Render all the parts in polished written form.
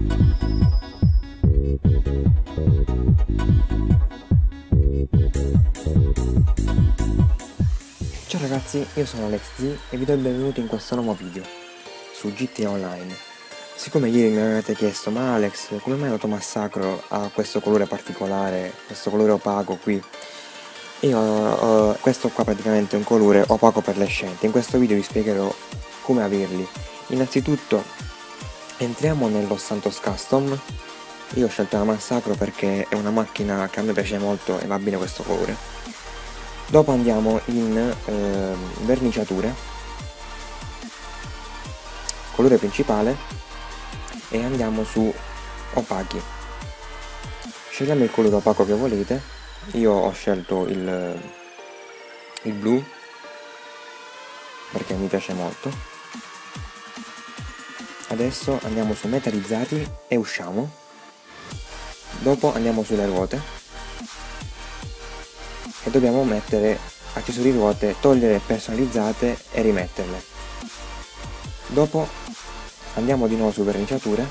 Ciao ragazzi, io sono Alex Z e vi do il benvenuto in questo nuovo video su GTA Online. Siccome ieri mi avete chiesto: ma Alex, come mai l'automassacro ha questo colore particolare, questo colore opaco qui? Questo qua praticamente è un colore opaco perlescente. In questo video vi spiegherò come averli. Innanzitutto entriamo nello Los Santos Custom. Io ho scelto la Massacro perché è una macchina che a me piace molto e va bene questo colore. Dopo andiamo in verniciature, colore principale, e andiamo su opachi. Scegliamo il colore opaco che volete. Io ho scelto il blu perché mi piace molto. Adesso andiamo su metallizzati e usciamo. Dopo andiamo sulle ruote e dobbiamo mettere accessori ruote, togliere personalizzate e rimetterle. Dopo andiamo di nuovo su verniciature,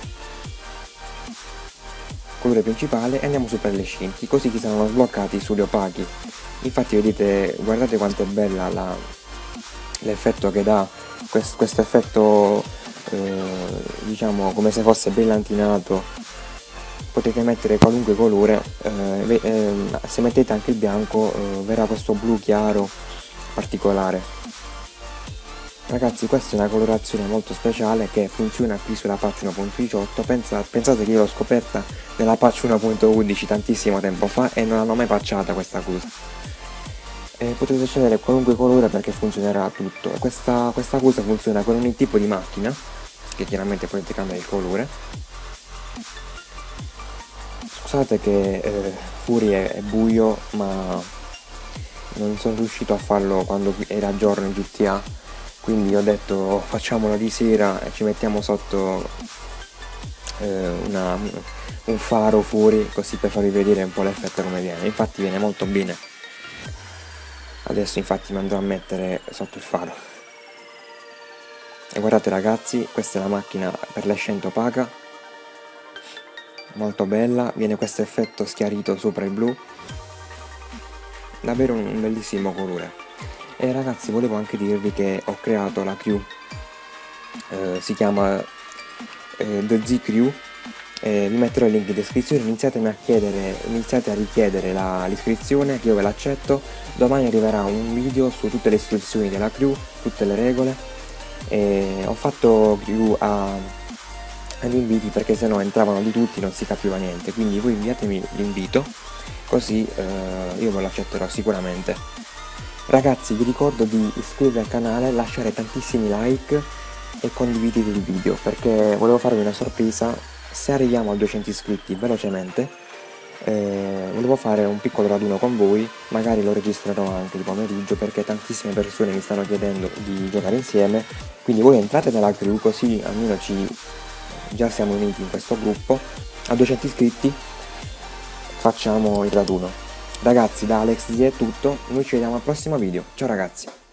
colore principale, e andiamo su perlescenti, così ci saranno sbloccati sugli opachi. Infatti vedete, guardate quanto è bella l'effetto che dà, questo effetto diciamo come se fosse brillantinato. Potete mettere qualunque colore, se mettete anche il bianco verrà questo blu chiaro particolare. Ragazzi, questa è una colorazione molto speciale che funziona qui sulla patch 1.18. Pensate che io l'ho scoperta nella patch 1.11 tantissimo tempo fa e non hanno mai patchata questa cosa. Potete scegliere qualunque colore perché funzionerà tutto. Questa cosa funziona con ogni tipo di macchina, che chiaramente potete cambiare il colore. Scusate che fuori è buio, ma non sono riuscito a farlo quando era giorno in GTA, quindi ho detto facciamolo di sera e ci mettiamo sotto un faro fuori, così per farvi vedere un po' l'effetto come viene. Infatti viene molto bene. Adesso infatti mi andrò a mettere sotto il faro. E guardate ragazzi, questa è la macchina perlescente opaca, molto bella, viene questo effetto schiarito sopra il blu, davvero un bellissimo colore. E ragazzi, volevo anche dirvi che ho creato la crew, si chiama The Z Crew, vi metterò il link in descrizione. Iniziate a richiedere l'iscrizione, che io ve l'accetto. Domani arriverà un video su tutte le istruzioni della crew, tutte le regole, e ho fatto crew agli inviti perché sennò entravano di tutti, non si capiva niente, quindi voi inviatemi l'invito, così io ve lo accetterò sicuramente. Ragazzi, vi ricordo di iscrivervi al canale, lasciare tantissimi like e condividete il video, perché volevo farvi una sorpresa. Se arriviamo a 200 iscritti velocemente, volevo fare un piccolo raduno con voi, magari lo registrerò anche di pomeriggio perché tantissime persone mi stanno chiedendo di giocare insieme, quindi voi entrate nella crew, così almeno già siamo uniti in questo gruppo. A 200 iscritti facciamo il raduno. Ragazzi, da Alex Z è tutto, noi ci vediamo al prossimo video. Ciao ragazzi.